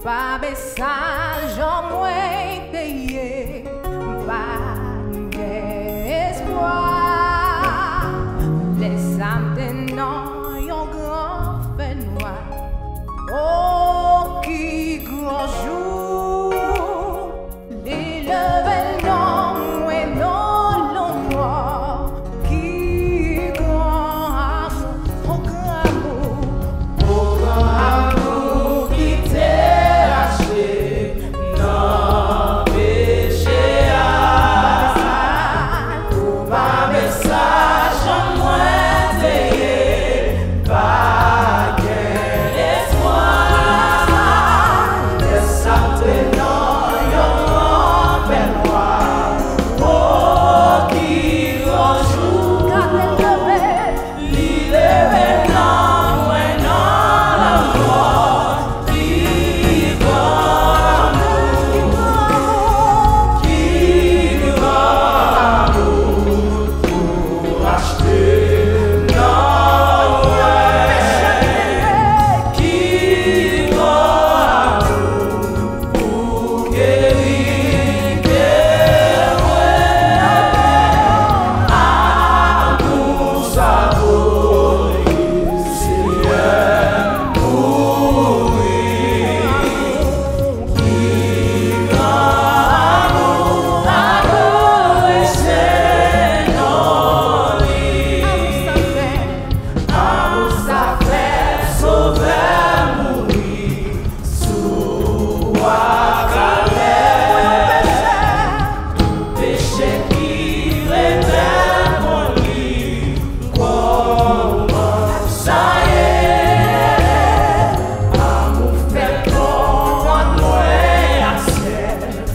Pas message en moins payé, pas d'espoir. Les âmes non yon grand fait noir. Oh, qui grand jour, les levels non et non l'ombre. Qui grand amour, oh grand amour, oh grand amour qui t'est racheté dans péché. Pas message en moins payé, pas d'espoir. Les âmes non yon grand fait noir. Oh, qui grand jour, l'île est non ouais non la mort. Qui grand amour, qui grand amour pour acheter non ouais. Qui grand amour pour guérir amour ça vaut Seigneur mourir. Qui grand amour adolescent non lit. Amour ça fait sauver mourir sous wa calais. Péché qui révèle mon lit, comment ça y est. Amour fait comprendre moi à ciel,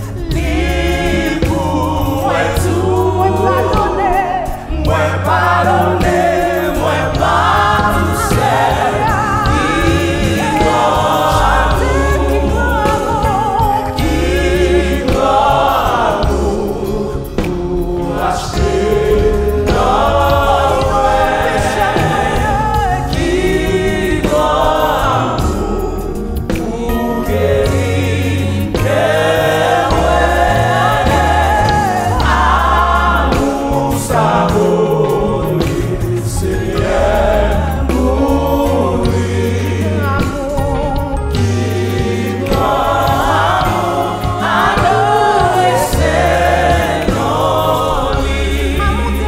libre et tout. Moi pardonner, moi pas tout seul. Qui grand amour, qui grand amour pour acheter non ouais. Qui grand amour pour guérir amour ça vaut Seigneur mourir. Qui grand amour adolescent non lit.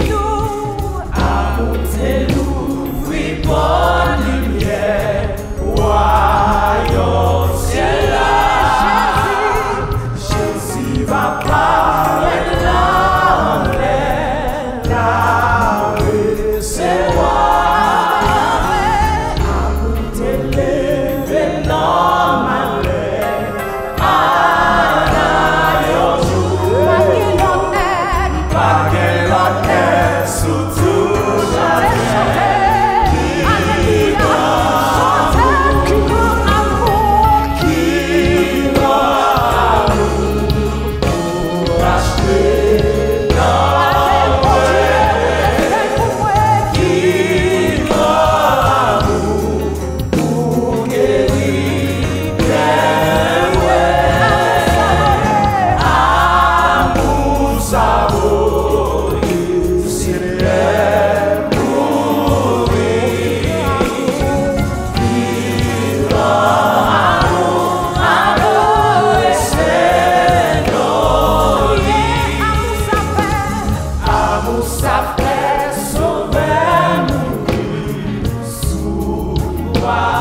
Amour t'es lourd, oui bonne lumière, royaume ciel là. Jésus va paraître là en l'air, là c'est moi. Amour t'es levé dans ma lèvre, à la jour. Pas qu'elle l'autre sous tout jamais. Qui grand amour, qui grand amour pour acheter non ouais. Qui grand amour pour guérir amour ça vaut Seigneur mourir. Qui grand amour adolescent non lit. Amour ça fait sauver mourir sous toi.